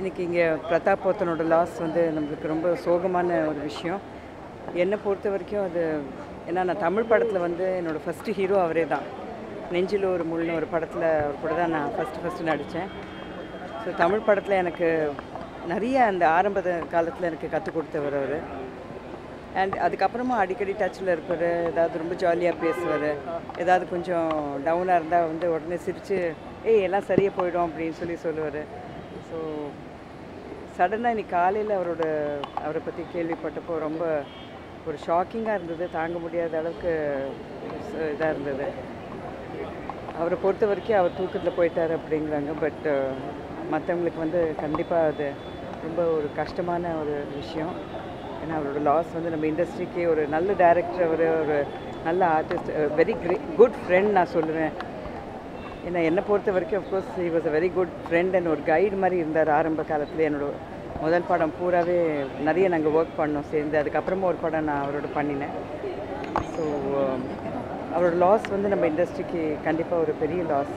இன்றைக்கி இங்கே பிரதாப் போத்தனோட லாஸ் வந்து நம்மளுக்கு ரொம்ப சோகமான ஒரு விஷயம். என்னை பொறுத்த வரைக்கும் அது ஏன்னா நான் தமிழ் படத்தில் வந்து என்னோடய ஃபஸ்ட்டு ஹீரோ அவரே தான். நெஞ்சில் ஒரு முள்னு ஒரு படத்தில் அவர் கூட தான் நான் ஃபஸ்ட்டு நடித்தேன். ஸோ தமிழ் படத்தில் எனக்கு நிறைய அந்த ஆரம்ப காலத்தில் எனக்கு கற்றுக் கொடுத்தவர் அவர். அண்ட் அதுக்கப்புறமா அடிக்கடி டச்சில் இருப்பார். ஏதாவது ரொம்ப ஜாலியாக பேசுவார். ஏதாவது கொஞ்சம் டவுனாக இருந்தால் வந்து உடனே சிரித்து எல்லாம் சரியாக போயிடும் அப்படின்னு சொல்லுவார். ஸோ சடனாக இன்னைக்கு காலையில் அவரை பற்றி கேள்விப்பட்டப்போ ரொம்ப ஒரு ஷாக்கிங்காக இருந்தது. தாங்க முடியாத அளவுக்கு இதாக இருந்தது. அவரை பொறுத்த வரைக்கும் அவர் தூக்கத்தில் போயிட்டார் அப்படிங்கிறாங்க. பட் மற்றவங்களுக்கு வந்து கண்டிப்பாக அது ரொம்ப ஒரு கஷ்டமான ஒரு விஷயம். ஏன்னா அவரோட லாஸ் வந்து நம்ம இண்டஸ்ட்ரிக்கு ஒரு நல்ல டைரக்டர், ஒரு நல்ல ஆர்டிஸ்ட், வெரி குட் ஃப்ரெண்ட் நான் சொல்லுவேன். ஏன்னா என்னை பொறுத்த வரைக்கும் of course he was a very good friend and ஒரு கைடு மாதிரி இருந்தார் ஆரம்ப காலத்தில். என்னோடய முதல் படம் பூராவே நிறைய நாங்கள் ஒர்க் பண்ணோம் சேர்ந்து. அதுக்கப்புறமா ஒரு படம் நான் அவரோட பண்ணினேன். ஸோ அவரோட லாஸ் வந்து நம்ம இண்டஸ்ட்ரிக்கு கண்டிப்பாக ஒரு பெரிய லாஸ்.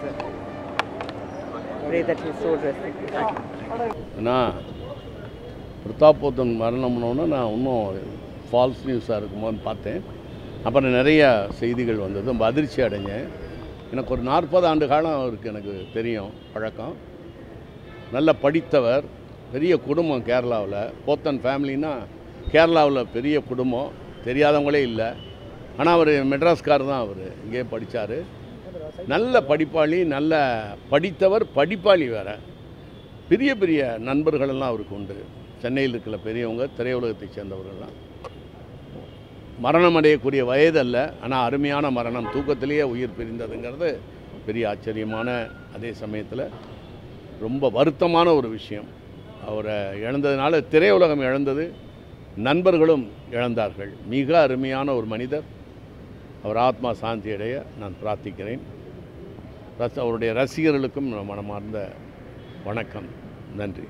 நான் பிரதாப் போத்தன் மரணம்னோன்னு நான் இன்னும் ஃபால்ஸ் நியூஸாக இருக்குமோன்னு பார்த்தேன். அப்புறம் நிறையா செய்திகள் வந்தது. ரொம்ப அதிர்ச்சி அடைஞ்சேன். எனக்கு ஒரு 40 ஆண்டு காலம் அவருக்கு எனக்கு தெரியும், பழக்கம். நல்ல படித்தவர், பெரிய குடும்பம் கேரளாவில். போத்தன் ஃபேமிலின்னா கேரளாவில் பெரிய குடும்பம், தெரியாதவங்களே இல்லை. ஆனால் அவர் மெட்ராஸ்கார் தான். அவர் இங்கேயே படித்தார். நல்ல படிப்பாளி, நல்ல படித்தவர், படிப்பாளி வேறு. பெரிய பெரிய நண்பர்களெல்லாம் அவருக்கு உண்டு. சென்னையில் இருக்கிற பெரியவங்க, திரையுலகத்தை சேர்ந்தவர்கள்லாம். மரணம் அடையக்கூடிய வயதல்ல, ஆனால் அருமையான மரணம். தூக்கத்திலேயே உயிர் பிரிந்ததுங்கிறது பெரிய ஆச்சரியமான, அதே சமயத்தில் ரொம்ப வருத்தமான ஒரு விஷயம். அவரை இழந்ததுனால திரையுலகம் இழந்தது, நண்பர்களும் இழந்தார்கள். மிக அருமையான ஒரு மனிதர். அவர் ஆத்மா சாந்தி அடைய நான் பிரார்த்திக்கிறேன். அவருடைய ரசிகர்களுக்கும் மனமார்ந்த வணக்கம், நன்றி.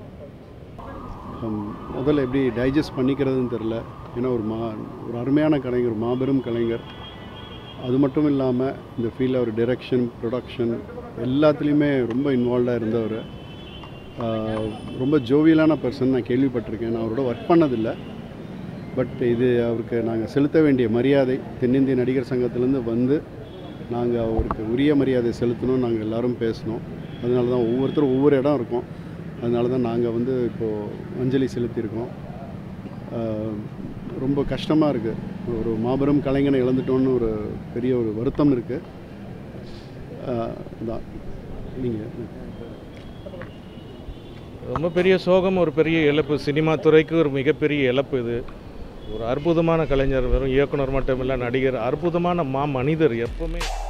முதல்ல எப்படி டைஜஸ்ட் பண்ணிக்கிறதுன்னு தெரில. ஏன்னா ஒரு அருமையான கலைஞர், மாபெரும் கலைஞர். அது மட்டும் இல்லாமல் இந்த ஃபீல்டில் ஒரு டைரக்ஷன், ப்ரொடக்ஷன் எல்லாத்துலேயுமே ரொம்ப இன்வால்வ்டாக இருந்தவர். ரொம்ப ஜோவியலான பர்சன் நான் கேள்விப்பட்டிருக்கேன். நான் அவரோட ஒர்க் பண்ணதில்லை. பட் இது அவருக்கு நாங்கள் செலுத்த வேண்டிய மரியாதை. தென்னிந்திய நடிகர் சங்கத்திலேருந்து வந்து நாங்கள் அவருக்கு உரிய மரியாதை செலுத்தணும். நாங்கள் எல்லோரும் பேசணும். அதனால தான் ஒவ்வொருத்தரும் ஒவ்வொரு இடம் இருக்கோம். அதனால தான் நாங்கள் வந்து இப்போது அஞ்சலி செலுத்தியிருக்கோம். ரொம்ப கஷ்டமாக இருக்குது. ஒரு மாபெரும் கலைஞனை இழந்துட்டோன்னு ஒரு பெரிய ஒரு வருத்தம் இருக்குது. தான் நீங்கள் ரொம்ப பெரிய சோகம், ஒரு பெரிய இழப்பு. சினிமா துறைக்கு ஒரு மிகப்பெரிய இழப்பு இது. ஒரு அற்புதமான கலைஞர், வெறும் இயக்குனர் மட்டும் இல்லை, நடிகர், அற்புதமான மனிதர். எப்பவுமே